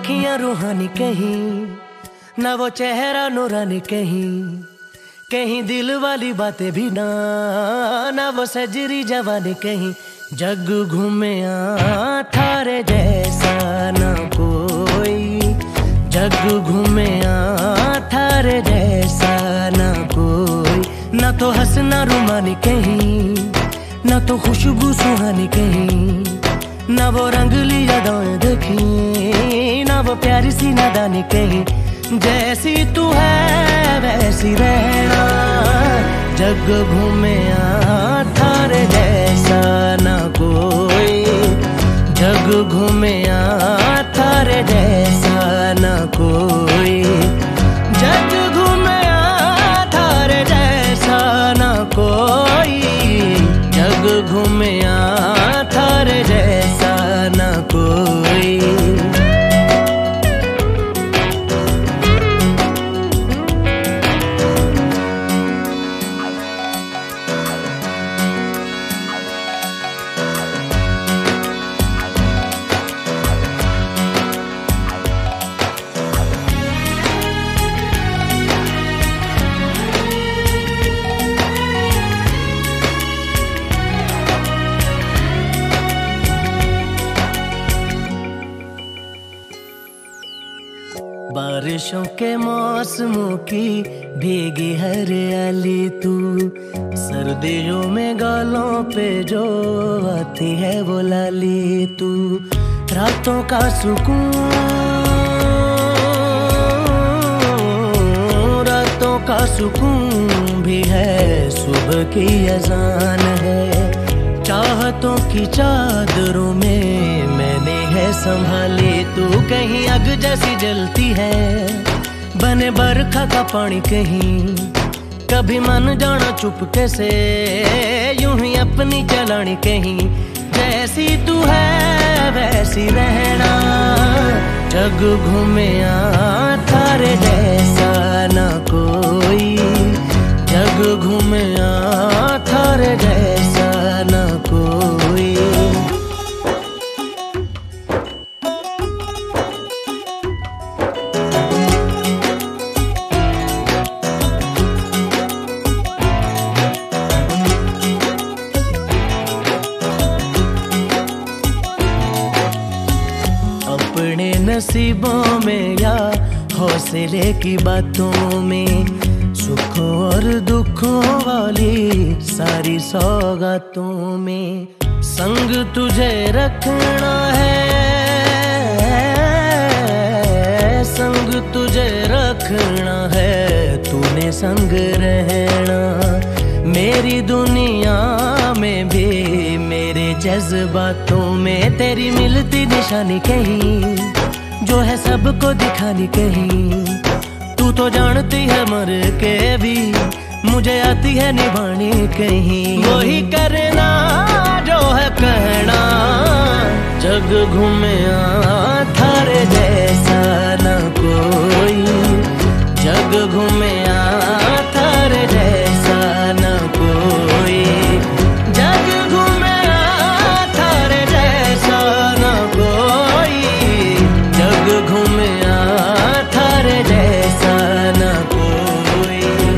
अखियां रूहानी कहीं, ना वो चेहरा नूरानी कहीं, कहीं दिल वाली बातें भी ना वो सजरी जवानी कहीं। जग घूमे थारे जैसा ना कोई, जग घूमे थारे जैसा ना कोई। ना तो हंसना रुमानी कहीं, ना तो खुशबू सुहानी कहीं, ना वो रंगली यादें देखी, ना वो प्यारी सी नादानी कहीं। जैसी तू है वैसी रहना, जग घूमे थारे जैसा ना कोई, जग घूमे थारे जैसा ना कोई, जग घूमे थारे जैसा ना कोई, जग घूमे थारे जैसा ना कोई। बारिशों के मौसमों की भीगी हरियाली तू, सर्दियों में गालों पे जो आती है वो लाली तू। रातों का सुकून, रातों का सुकून भी है, सुबह की अजान है। चाहतों की चादरों में मैंने है संभाली तू, कहीं आग जैसी जलती है, बने बरखा का पानी कहीं। कभी मन जाना चुपके से, यूं ही अपनी चलानी कहीं। जैसी तू है वैसी रहना, जग घूमे थारे जैसा ना कोई, जग घूमे थारे जैसा ना कोई। अपने नसीबों में या हौसले की बातों में, सुखों और दुखों वाली सारी सौगातों में संग तुझे रखना है, संग तुझे रखना है, तूने संग रहना। मेरी दुनिया में भी मेरे जज्बातों में तेरी मिलती निशानी कहीं, जो है सबको दिखानी कहीं। तू तो जानती है मर के भी मुझे आती है निभानी कहीं। वही करना जो है कहना, जग घूमे थारे जैसा ना कोई, जग घूमे थारे जैसा ना कोई, जग घूमे थारे जैसा ना कोई, जग घूमे थारे जैसा ना कोई।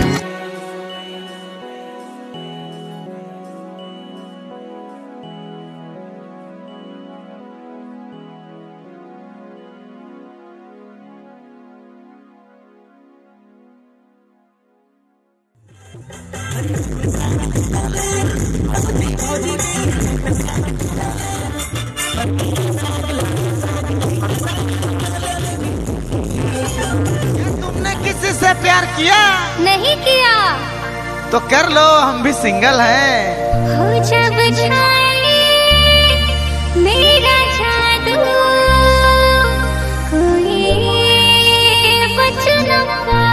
तुमने किसी से प्यार किया? नहीं किया। तो कर लो, हम भी सिंगल हैं। हो जब छाए मेरा जादू, कोई बच न पाए।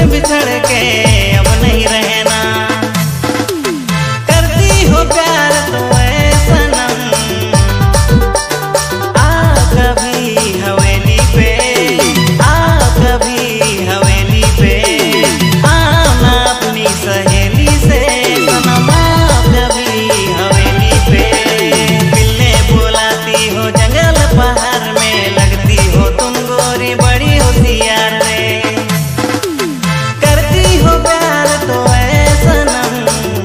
तुमसे बिछड़ के अब नहीं रहना। करती हो प्यार तो ऐ सनम, आ कभी हवेली पे, आ कभी हवेली पे, आना अपनी सहेली से सनम, आ कभी हवेली पे। मिलने बुलाती हो जंगल पहाड़ में, लगती हो तुम गोरी बड़ी होशियार रे। करती हो प्यार तो ऐ सनम,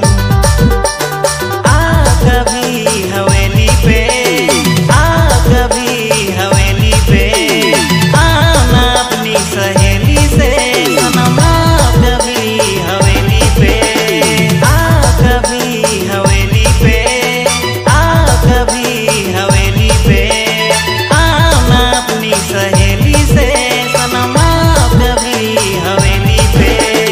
आ कभी हवेली पे, आ कभी हवेली पे, आना अपनी सहेली से सनम, आ कभी हवेली पे, आ कभी हवेली पे, आ कभी हवेली पे, आना अपनी सहेली से सनम, आ कभी हवेली पे।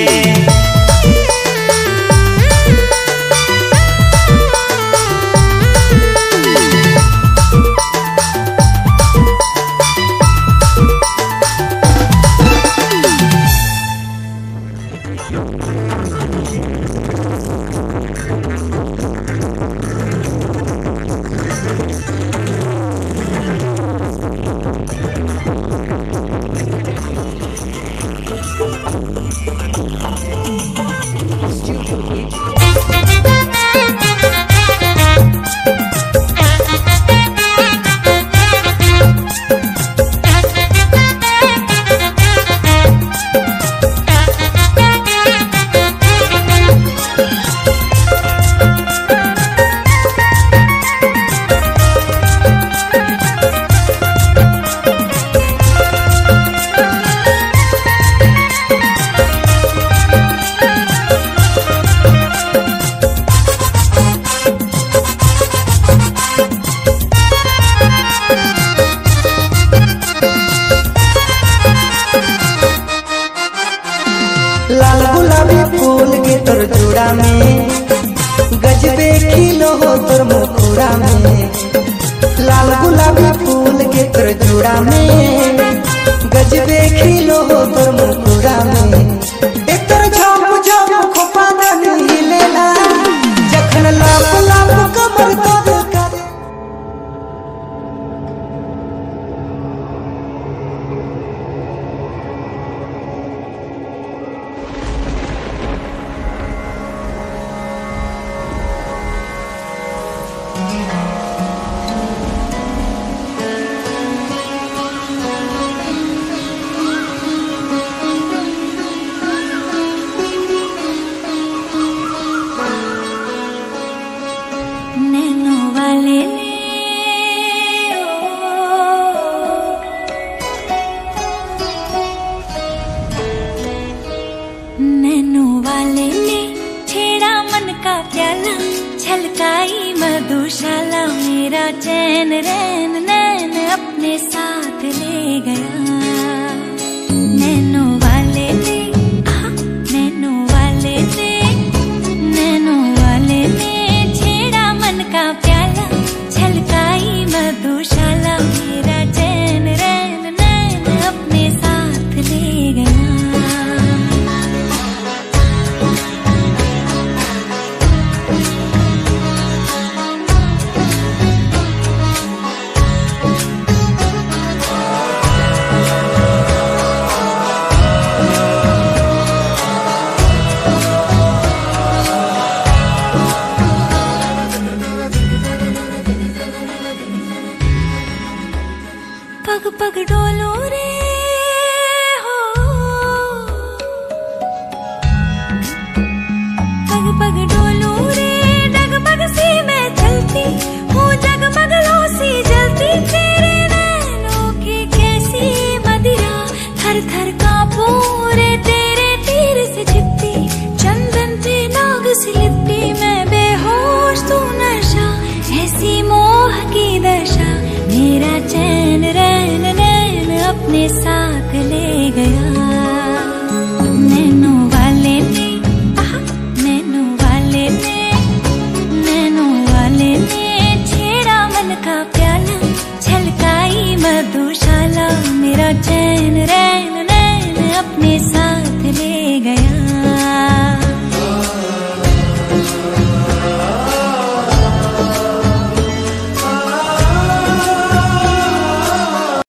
लाल गुलाबी फूल के तोर जोड़ा में, गजबे खिलो हो तोर मुखड़ा में। लाल गुलाबी फूल के तोर जोड़ा में, गजबे खिलो हो तोर मुखड़ा में। एक तोर झाप झाप खोपा धनी हिलेला, जखन लाप लाप कमर तोर करे। नैनो वाले ने नैनो वाले ने छेड़ा मन का प्याला, छलकाई मधुशाला मेरा चैन रैन नैन अपने साथ ले गया। नैनो वाले ने, नैनो वाले ने, नैनो वाले ने छेड़ा मन का प्याला, छलकाई मधुशाला मेरा चैन रैन नैन अपने साथ ले गया। पग पग डोलो रे हो, पग पग डोलो रे, डगमग सी मैं चलती हूँ, जगमग लो सी जलती तेरे नैनों की कैसी मदिरा। थर थर कांपू रे तेरे तीर से छिपती, चंदन पे नाग सी लिपटी मैं बेहोश तू नशा, ऐसी मोह की दशा मेरा चैन रैन नैन अपने साथ